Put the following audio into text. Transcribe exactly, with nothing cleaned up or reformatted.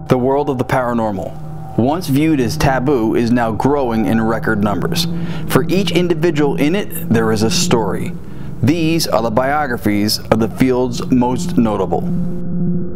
The world of the paranormal, once viewed as taboo, is now growing in record numbers. For each individual in it, there is a story. These are the biographies of the field's most notable.